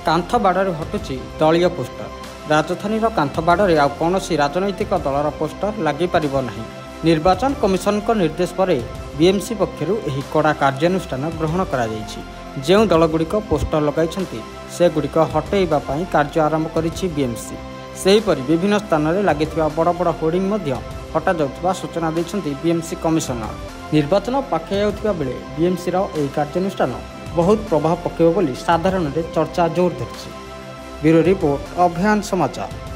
कांथ बाड़े हटुची दलीय पोस्टर। राजधानीर कांथ बाड़े आ कौन राजनैतिक दलर पोस्टर लगे पार नहीं। निर्वाचन कमिशन को निर्देश पर बीएमसी पक्षर कड़ा कार्यानुष्ठान ग्रहण कर जो दलगुड़िक पोस्टर लगाई से गुड़िक हटैवाई कार्य आरंभ करिछि बीएमसी। सेहीपरि विभिन्न स्थान में लगी बड़ बड़ होर्डिंग हटा जाउथिबा सूचना देइछन्ति बीएमसी कमिशनर। निर्वाचन पाखे जाउथिबा बेले बीएमसी यह कार्यानुष्ठान बहुत प्रभाव पकेब बोली साधारण चर्चा जोर धरछि। ब्यूरो रिपोर्ट अभियान समाचार।